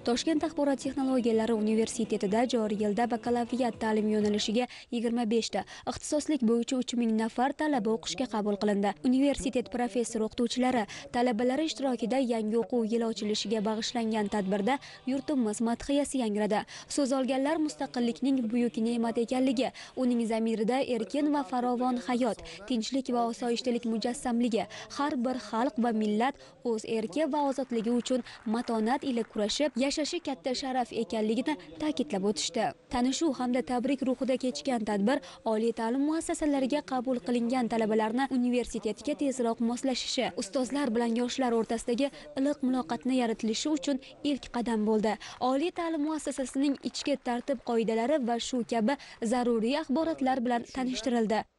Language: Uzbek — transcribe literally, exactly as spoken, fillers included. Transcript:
Toshkent axborot texnologiyalari universitetida joriy yilda bakalavriat ta'lim yo'nalishiga yigirma besh ta, ixtisoslik bo'yicha uch ming nafar talaba o'qishga qabul qilindi. Universitet professor o'qituvchilari talabalari ishtirokida yangi o'quv yili ochilishiga bag'ishlangan tadbirda yurtimiz madhiyasi yangradi. So'z olganlar mustaqillikning buyuk ne'mat ekanligi, uning zamirida erkin va farovon hayot, tinchlik va osoyishtalik mujassamligi, har bir xalq va millat o'z erki va ozodligi uchun matonat ila kurashib yashashi katta sharaf ekanligini ta'kidlab o'tishdi. Tanishuv hamda tabrik ruhida kechgan tadbir oliy ta'lim muassasalariga qabul qilingan talabalarni universitetga tezroq moslashishi, ustozlar bilan yoshlar o'rtasidagi iliq muloqotni yaratilishi uchun ilk qadam bo'ldi. Oliy ta'lim muassasasining ichki tartib qoidalari va shu kabi zaruriy axborotlar bilan tanishtirildi.